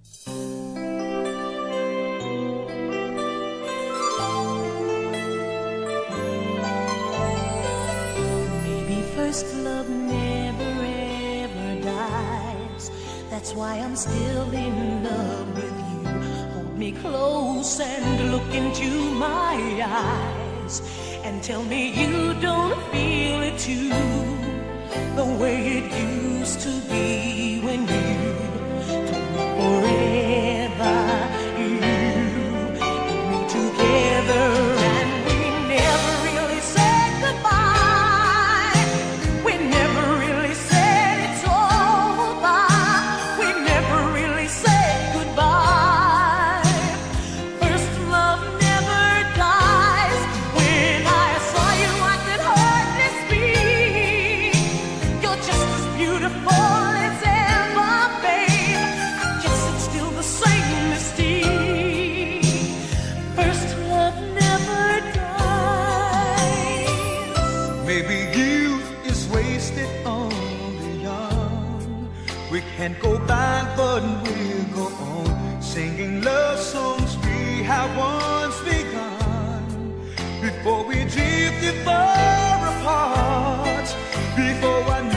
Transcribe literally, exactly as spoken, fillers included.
Maybe first love never ever dies. That's why I'm still in love with you. Hold me close and look into my eyes and tell me you don't feel it too, the way it used to be when you told me forever you and me together. And we never really said goodbye. We never really said it's over. We never really said goodbye. First love never dies. When I saw you I could hardly speak. You're just as beautiful as ever, babe. I guess it's still the same mystique. First love never dies. Maybe youth is wasted on the young. We can't go back, but we'll go on, singing love songs we have once begun. Before we drifted far apart, before I